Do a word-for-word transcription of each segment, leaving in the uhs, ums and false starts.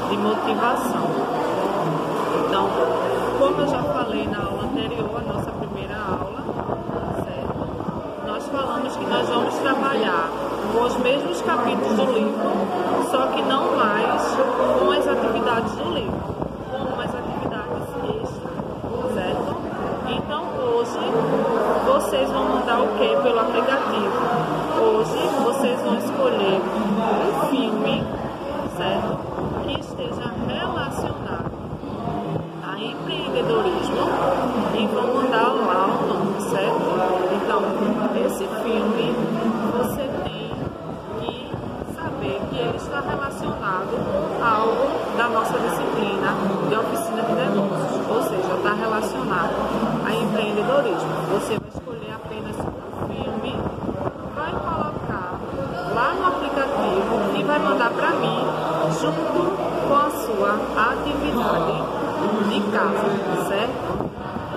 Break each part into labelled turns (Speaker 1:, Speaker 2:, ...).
Speaker 1: de motivação. Então, como eu já falei na aula anterior, a nossa primeira aula, certo? Nós falamos que nós vamos trabalhar com os mesmos capítulos do livro, só que não mais com as atividades do livro, com as atividades extras, certo? Então, hoje, vocês vão mandar o que pelo aplicativo? Hoje, vocês vão escolher um filme, certo? Que esteja relacionado a empreendedorismo e vão mandar lá o nome, certo? Então, esse filme, você tem que saber que ele está relacionado com algo da nossa disciplina de oficina de negócios, ou seja, está relacionado a empreendedorismo. Você vai escolher apenas um filme, vai colocar lá no aplicativo e vai mandar para mim junto com a sua atividade de casa, certo?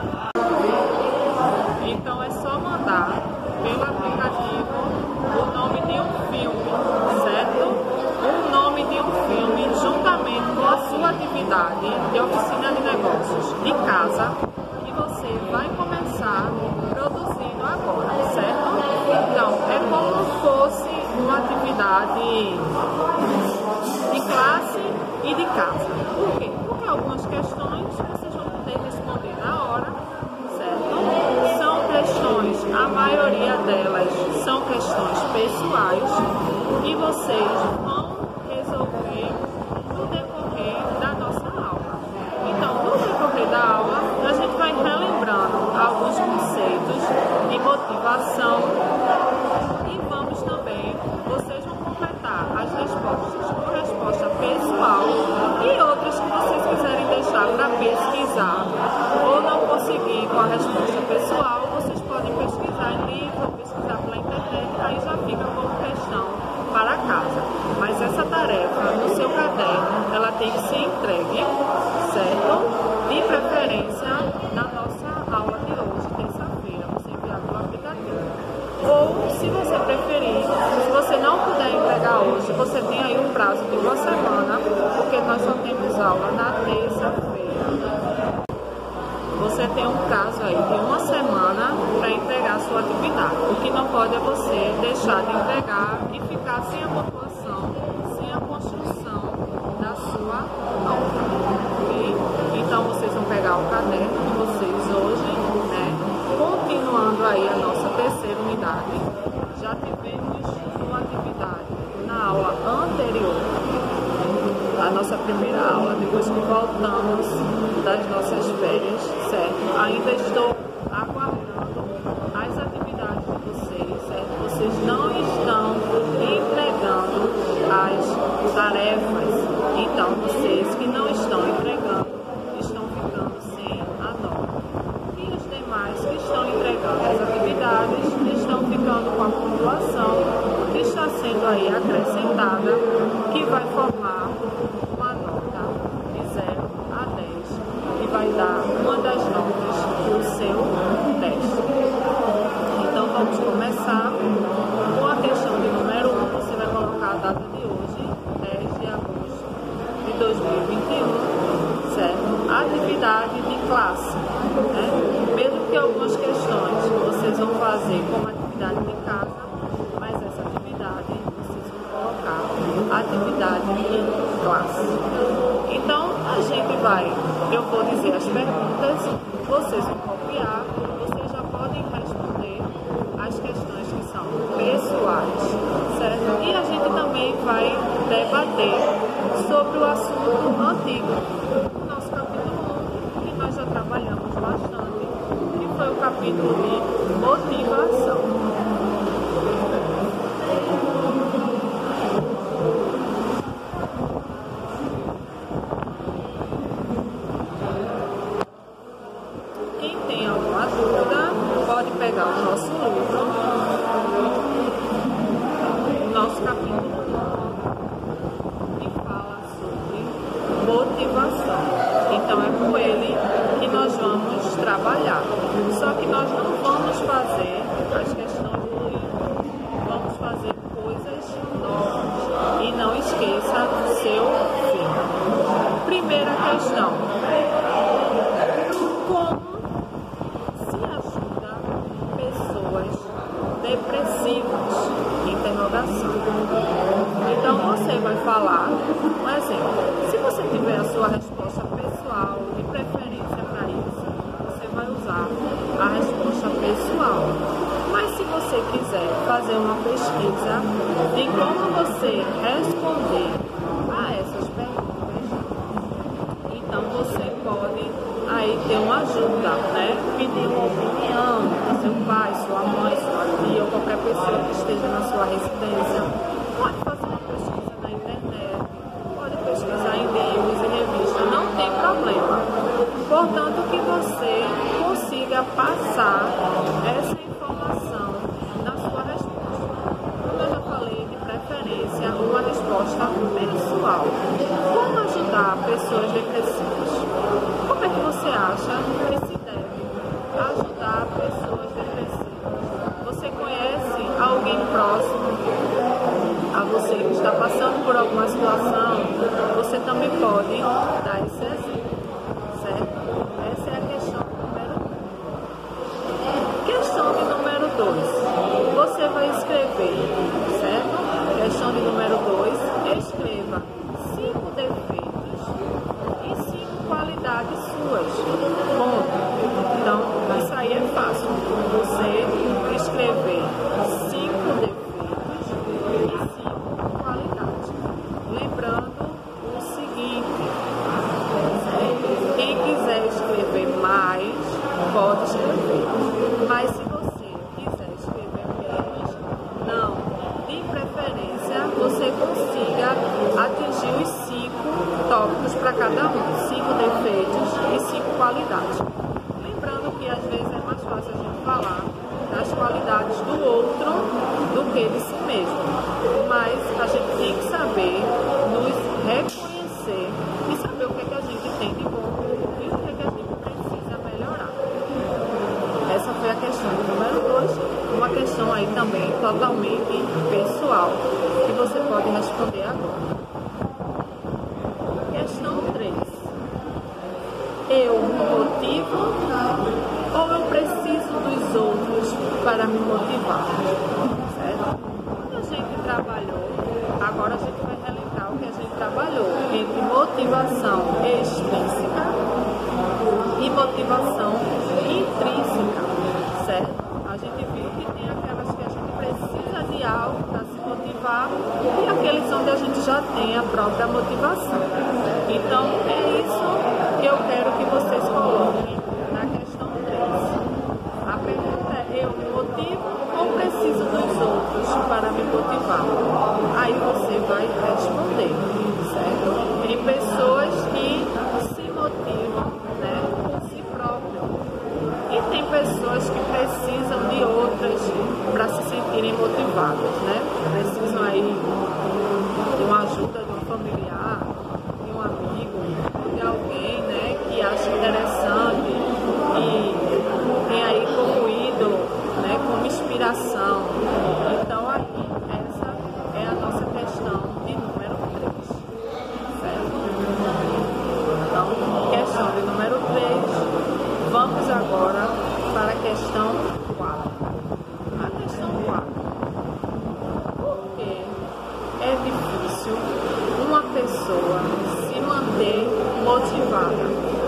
Speaker 1: Então é só mandar pelo aplicativo o nome de um filme, certo? O nome de um filme juntamente com a sua atividade de oficina de negócios de casa, que você vai começar produzindo agora, certo? Então é como se fosse uma atividade de classe e de casa. Por quê? Porque algumas questões vocês vão poder responder na hora, certo? São questões, a maioria delas são questões pessoais e vocês vão resolver no decorrer da nossa aula. Então, no decorrer da aula, a gente vai relembrando alguns conceitos de motivação e vamos também, vocês vão completar as respostas com resposta pessoal e outras que vocês quiserem deixar para pesquisar ou não conseguir com a resposta pessoal, vocês podem pesquisar em livro ou pesquisar pela internet, aí já fica como questão para casa. Mas essa tarefa no seu caderno, ela tem que ser entregue, certo? De preferência na nossa aula de hoje, terça-feira, você enviar pelo aplicativo. Ou, se você preferir, se você não puder entregar hoje, você tem aí um prazo de uma semana, porque nós só temos aula na terça-feira. Você tem um prazo aí de uma semana para entregar a sua atividade. O que não pode é você deixar de entregar e ficar sem a pontuação, sem a construção da sua nota. E, então, vocês vão pegar o caderno de vocês hoje, né? Continuando aí a nossa terceira unidade. Já tivemos uma atividade na aula anterior, a nossa primeira aula, depois que voltamos das nossas férias, certo? Ainda estou aguardando as atividades de vocês, certo? Vocês não estão entregando as tarefas, então vocês que não estão entregando estão ficando sem a nota. E os demais que estão entregando as atividades estão ficando com a pontuação que está sendo aí acrescentada, que vai formar uma nota de zero a dez, que vai dar uma das notas do seu teste. Então vamos começar com a questão de número um. Você vai colocar a data de hoje, dez de agosto de dois mil e vinte e um, certo? Atividade de classe, né? Mesmo que algumas questões vocês vão fazer como atividade de casa, mas essa atividade vocês vão colocar atividade de classe. Então a gente vai, eu vou dizer as perguntas, vocês vão copiar, vocês já podem responder as questões que são pessoais, certo? E a gente também vai debater sobre o assunto antigo, o nosso capítulo um, que nós já trabalhamos bastante, que foi o capítulo de motivação. Quem tem alguma dúvida pode pegar o nosso livro, o nosso capítulo que fala sobre motivação. Então é com ele que nós vamos trabalhar. Só que nós não vamos fazer as questões do livro, vamos fazer coisas novas. E não esqueça do seu filho. Primeira questão: como se ajuda pessoas depressivas? Interrogação. Então você vai falar um exemplo. Se você tiver a sua resposta pessoal, de preferência para isso, você vai usar a resposta pessoal. Mas se você quiser fazer uma pesquisa de como você responder a essas perguntas, então você pode aí ter uma ajuda, né? Pedir uma opinião do seu pai, sua mãe, sua tia ou qualquer pessoa que esteja na sua residência. Pode fazer uma pesquisa na internet, pode pesquisar em livros e revistas, não tem problema. Portanto, que você consiga passar essa informação na sua resposta. Como eu já falei, de preferência, uma resposta pessoal. Como ajudar pessoas depressivas? Como é que você acha que se deve ajudar pessoas depressivas? Você conhece alguém próximo a você que está passando por alguma situação? Você também pode dar esse exemplo, certo? Essa é a questão número um. Questão de número dois. Você vai escrever, certo? Questão de número dois. Escreva cinco defeitos e cinco qualidades suas. Ponto. Então, isso aí é fácil. Você escrever cinco defeitos e cinco qualidades. Lembrando o seguinte, certo? Quem quiser escrever mais, pode escrever. Mas se você quiser escrever menos, não. De preferência, você consiga atingir os cinco tópicos para cada um. Cinco defeitos e cinco qualidades. Lembrando que às vezes é mais fácil a gente falar das qualidades do outro do que de si mesmo. Mas a gente tem que saber nos reconhecer e saber o que, é que a gente tem de bom e o que, é que a gente precisa melhorar. Essa foi a questão número dois, uma questão aí também totalmente pessoal, que você pode responder agora. Questão três. Eu me motivo ou eu preciso dos outros para me motivar? Certo? Quando a gente trabalhou, agora a gente vai relembrar o que a gente trabalhou entre motivação extrínseca e motivação intrínseca, certo? A gente viu que tem aquelas que a gente precisa de algo para se motivar e aqueles onde a gente já tem a própria motivação. Então, é isso que eu quero que vocês coloquem na questão três. A pergunta é: eu me motivo ou preciso dos outros para me motivar? Aí você vai responder, certo? Tem pessoas que se motivam, né, por si próprio. E tem pessoas que precisam de outras para se sentirem motivadas, né? Precisam aí de uma ajuda de um familiar, de um amigo, de alguém, né, que acha interessante e tem aí como ídolo, né, como inspiração. Então aí, essa é a nossa questão de número três, certo? Então, questão de número três. Vamos agora para a questão quatro. A questão quatro. Por que é difícil uma pessoa se manter motivada?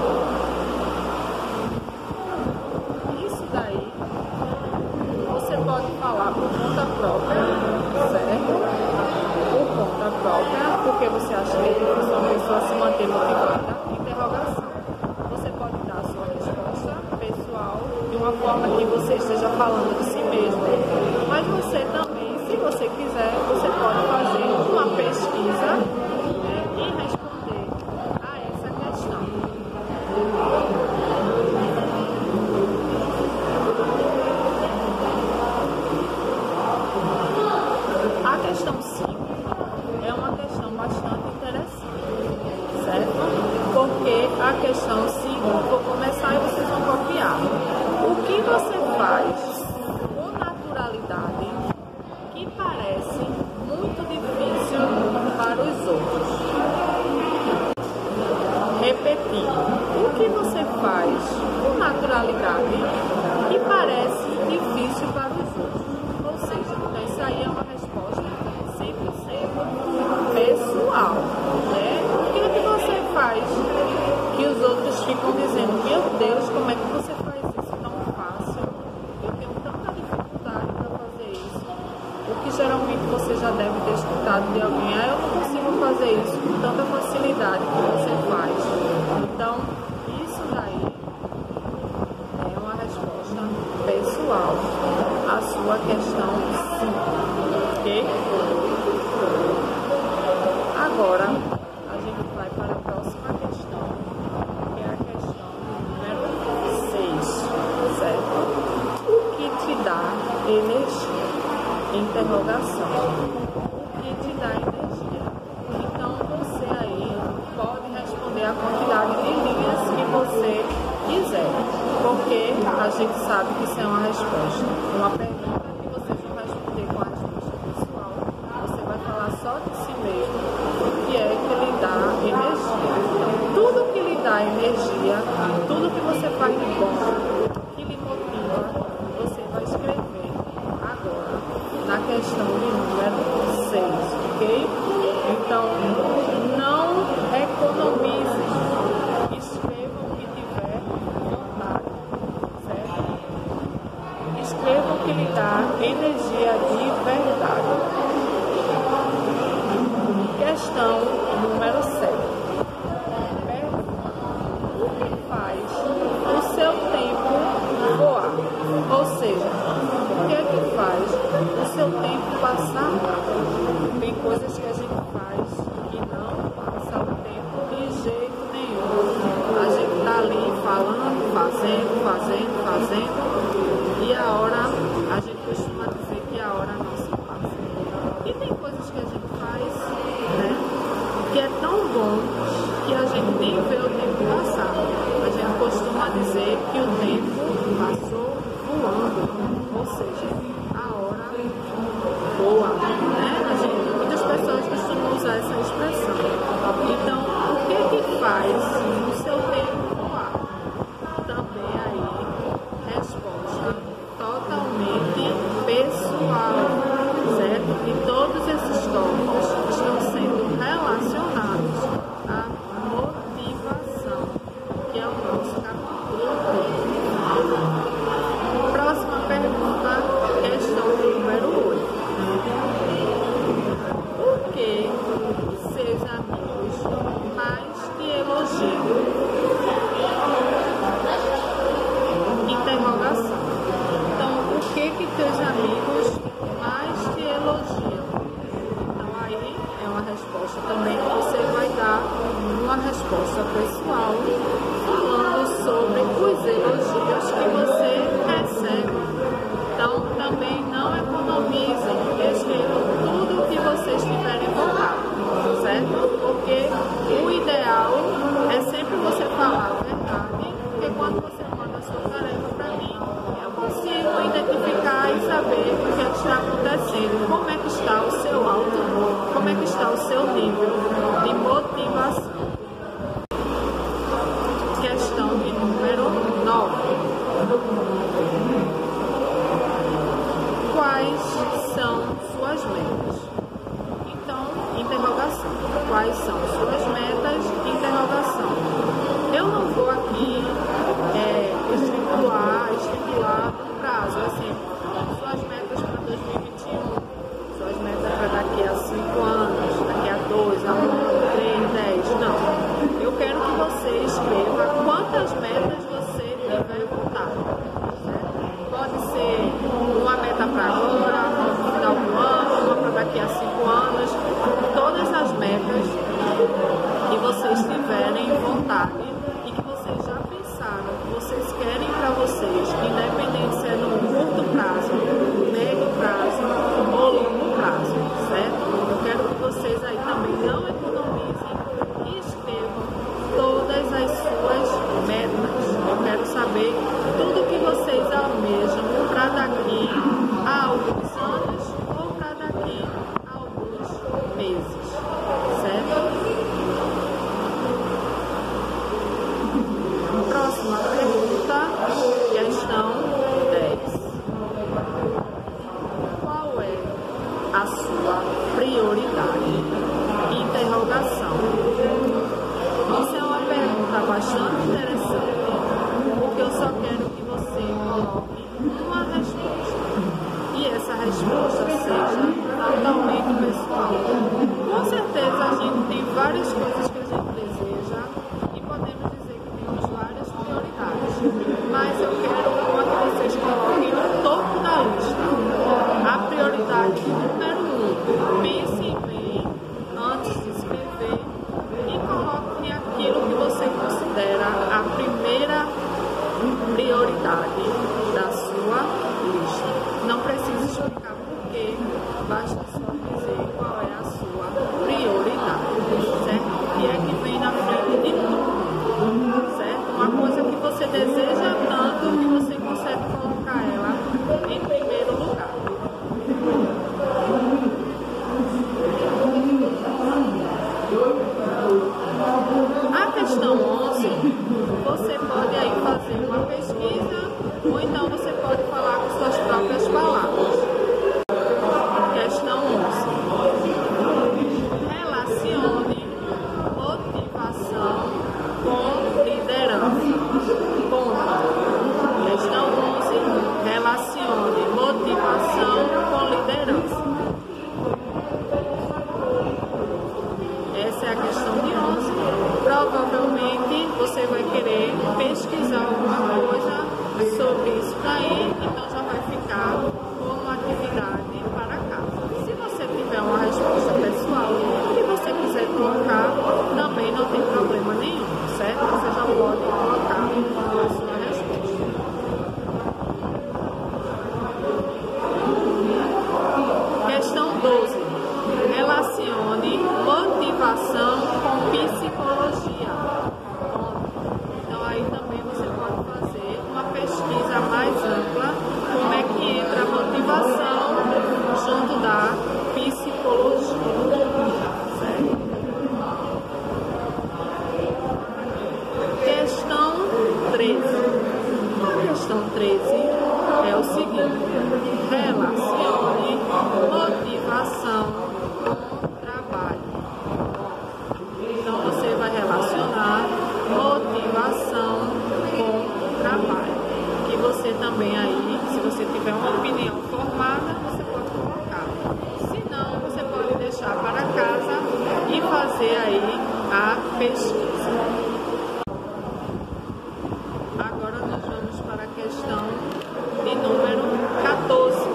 Speaker 1: Isso daí você pode falar por conta própria, certo? Por conta própria, porque você acha que é difícil uma pessoa se manter motivada? Interrogação. Você pode dar a sua resposta pessoal de uma forma que você esteja falando de si mesmo. Mas você também, se você quiser, você pode fazer uma pesquisa, né, e responder a essa questão. A questão cinco é uma questão bastante interessante, certo? Porque a questão cinco, vou começar e vocês vão copiar. O que você faz com naturalidade que parece muito difícil faz com naturalidade e parece difícil para os outros. Ou seja, isso aí é uma resposta cem por cento pessoal, né? Aquilo que você faz, que os outros ficam dizendo, meu Deus, como é que você faz isso tão fácil? Eu tenho tanta dificuldade para fazer isso. O que geralmente você já deve ter escutado de alguém, ah, eu não consigo fazer isso com tanta facilidade que você faz. Então, isso daí é uma resposta pessoal à sua questão sim, ok? Agora, a gente vai para a próxima questão, que é a questão número seis, certo? O que te dá energia? Interrogação. O que te dá energia? Então, você aí pode responder a quantidade de linhas que você quiser, porque a gente sabe que isso é uma resposta. Uma pergunta que você não vai responder com a resposta pessoal, você vai falar só de si mesmo, o que é que lhe dá energia. Então, tudo que lhe dá energia, tudo que você faz de bom, que lhe motiva, você vai escrever agora na questão de número seis, ok? Então, não economize, escreva o que tiver vontade, certo? Escreva o que lhe dá energia de verdade. Questão número sete. O que faz o seu tempo voar? Ou seja, o que é que faz o seu tempo passar rápido? Tem coisas que a gente faz que não passa o tempo de jeito nenhum. A gente está ali falando, fazendo, fazendo, fazendo, e a hora, a gente costuma dizer que a hora não se passa. E tem coisas que a gente faz, né, que é tão bom que a gente nem vê o tempo passar. A gente costuma dizer que o tempo passou voando, ou seja, a hora voa, né? A gente, muitas pessoas costumam usar essa expressão. Então, o que que faz o seu tempo voar? Também aí, resposta totalmente pessoal, certo? E todos esses tópicos estão sendo relacionados à motivação, que é o nosso capítulo um. Próxima pergunta, questão número oito. Por que seus amigos mais te elogiam? Interrogação. Então, o que que teus amigos mais te elogiam? Então, aí é uma resposta também que você vai dar uma resposta pessoal, falando sobre os elogios que você recebe. Então, também não economizem, escrevam tudo que vocês tiverem vontade, certo? Porque o ideal é sempre você falar a verdade, porque quando você manda a sua tarefa para mim, eu consigo identificar e saber o que é que está acontecendo, como é que está o seu alto, como é que está o seu nível de motivação. Questão de número nove. Quais são suas metas? Então, interrogação. Quais são suas metas? Interrogação. Eu não vou aqui é, estipular, estipular um prazo, assim, suas metas para dois mil e vinte e um, suas metas para daqui a cinco anos, daqui a dois, a um, três, dez, não. Eu quero que você escreva quantas metas você tiver vontade, certo? Pode ser uma meta para agora, no final do ano, uma para daqui a cinco anos, todas as metas que vocês tiverem vontade e que vocês já pensaram, que vocês querem para vocês, independente se é no curto prazo, médio prazo ou longo prazo, certo? Eu quero que vocês aí também não economizem e escrevam todas as suas metas. Eu quero saber tudo que vocês almejam para daqui a alguns anos ou para daqui a alguns meses, certo? Próxima provavelmente você vai querer pesquisar alguma coisa sobre isso daí, então já vai ficar como atividade para casa. Se você tiver uma resposta pessoal e você quiser colocar, também não tem problema nenhum, certo? Você já pode colocar a sua resposta. Questão doze. Relacione motivação com psicologia. Então aí também você pode fazer uma pesquisa mais ampla, como é que entra a motivação junto da psicologia. Certo? Questão treze. A questão treze é o seguinte: relacione motivação com trabalho. Então você vai relacionar motivação com trabalho. Que você também aí, se você tiver uma opinião formada, você pode colocar. Se não, você pode deixar para casa e fazer aí a pesquisa. Agora nós vamos para a questão de número quatorze.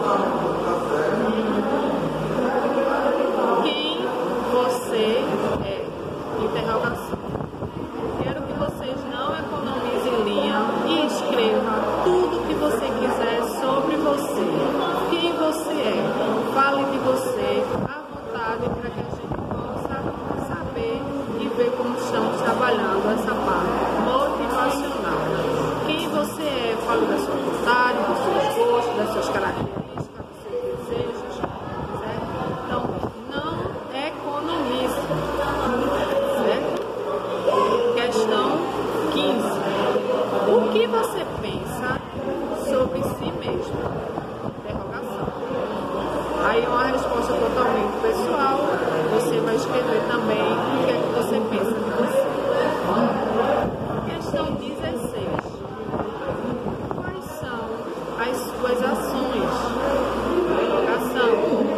Speaker 1: Quem você é? Interrogação. Quero que vocês não economizem linha e escreva tudo que você quiser sobre você. Quem você é? Fale de você à vontade para que a gente possa saber e ver como estamos trabalhando essa parte motivacional. Quem você é? Fale da sua vontade, dos seus gostos, das suas características, dos seus desejos, certo? Então, não economize, certo? Questão quinze. O que você pensa sobre si mesmo? Interrogação. Aí uma resposta totalmente pessoal. Você vai escrever também o que é que você pensa de você. Questão dezesseis. Quais são as suas ações? Interrogação.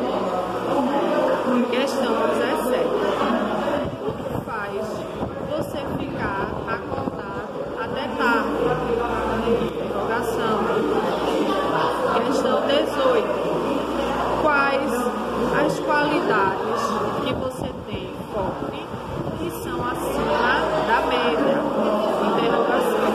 Speaker 1: Questão dezessete. O que faz você ficar acordado até tarde? Interrogação. Questão dezoito. Quais as qualidades que você tem forte que são acima da média? Interrogação.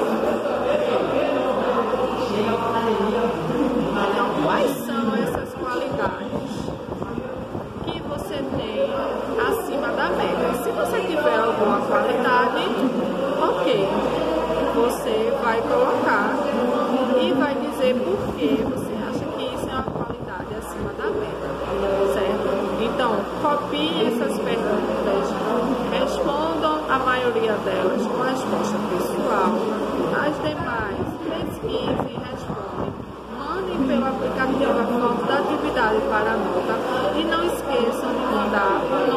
Speaker 1: Então, quais são essas qualidades que você tem acima da média? Se você tiver alguma qualidade, ok, você vai colocar e vai dizer por que você acha que isso é uma qualidade acima da média, certo? Então, copiem essas perguntas, respondam a maioria delas com resposta pessoal, as demais pesquisem e respondem. Mandem pelo aplicativo a foto da atividade para a nota e não esqueçam de mandar o